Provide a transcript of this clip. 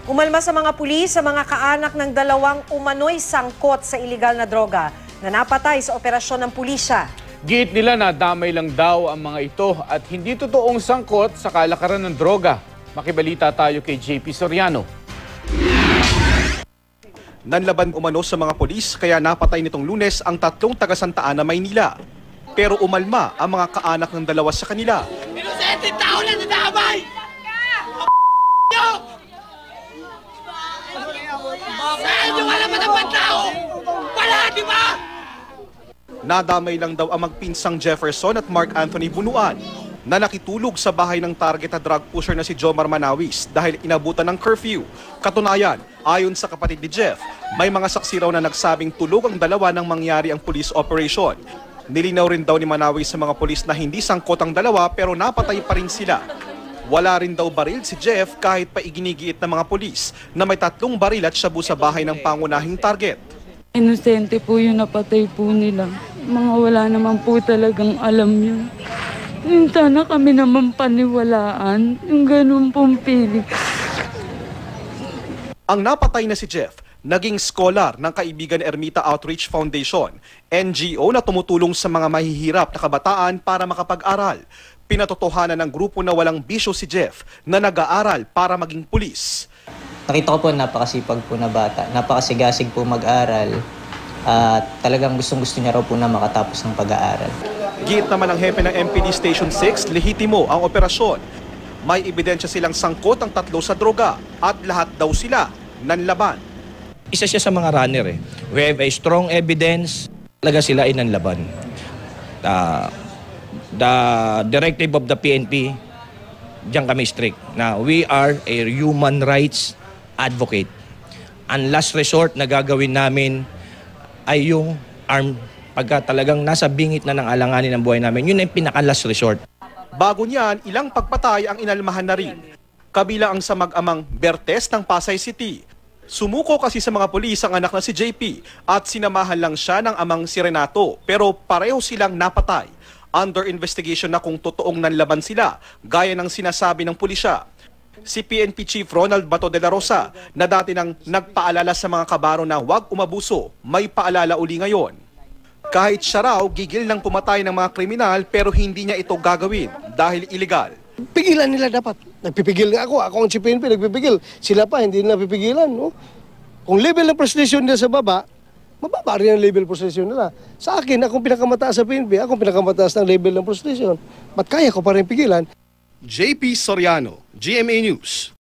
Umalma sa mga pulis sa mga kaanak ng dalawang umano'y sangkot sa iligal na droga na napatay sa operasyon ng pulisya. Giit nila na damay lang daw ang mga ito at hindi totoong sangkot sa kalakaran ng droga. Makibalita tayo kay JP Soriano. Nanlaban umano sa mga pulis kaya napatay nitong Lunes ang tatlong taga Santa Ana, Maynila. Pero umalma ang mga kaanak ng dalawa sa kanila. Inosente tao na nadamay! Saan yung alam na ba tao? Wala, di ba? Nadamay lang daw ang magpinsang Jefferson at Mark Anthony Bunuan na nakitulog sa bahay ng target na drug pusher na si Jomar Manawis dahil inabutan ng curfew. Katunayan, ayon sa kapatid ni Jeff, may mga saksi raw na nagsabing tulog ang dalawa nang mangyari ang police operation. Nilinaw rin daw ni Manawis sa mga pulis na hindi sangkot ang dalawa pero napatay pa rin sila. Wala rin daw baril si Jeff kahit pa iginigiit ng mga pulis na may 3 baril at shabu sa bahay ng pangunahing target. Inosente po yung napatay po nila. Mga wala naman po talagang alam yun. Yung sana kami naman paniwalaan, yung ganun pong piling. Ang napatay na si Jeff, naging scholar ng Kaibigan Ermita Outreach Foundation, NGO na tumutulong sa mga mahihirap na kabataan para makapag-aral. Pinatotohanan ng grupo na walang bisyo si Jeff na nag-aaral para maging pulis. Nakita ko po napakasipag po na bata, napakasigasig po mag-aral at talagang gustong-gusto niya raw po na makatapos ng pag-aaral. Giit naman ang hepe ng MPD Station 6, lehitimo ang operasyon. May ebidensya silang sangkot ang 3 sa droga at lahat daw sila nanlaban. Isa siya sa mga runner eh. We have a strong evidence talaga sila ay nanlaban. The directive of the PNP, diyan kami strict na we are a human rights advocate. Ang last resort na gagawin namin ay yung arm pagka talagang nasa bingit na ng alanganin ng buhay namin. Yun ay pinaka-last resort. Bago niyan, ilang pagpatay ang inalmahan na rin. Kabila ang sa mag-amang Bertes ng Pasay City. Sumuko kasi sa mga pulis ang anak na si JP at sinamahan lang siya ng amang si Renato pero pareho silang napatay. Under investigation na kung totoong nanlaban sila, gaya ng sinasabi ng pulisya. Si PNP Chief Ronald Bato de la Rosa na dati nang nagpaalala sa mga kabaro na huwag umabuso, may paalala uli ngayon. Kahit siya raw, gigil ng pumatay ng mga kriminal pero hindi niya ito gagawin dahil illegal. Pigilan nila dapat. Nagpipigil nga ako ang si PNP nagpipigil. Sila pa hindi nila pipigilan. No? Kung level ng prestasyon nila sa baba, mababa rin ang level ng prestasyon nila. Sa akin, akong pinakamataas sa PNP, akong pinakamataas ng level ng prestasyon. Ba't kaya ko pa rin pigilan? JP Soriano, GMA News.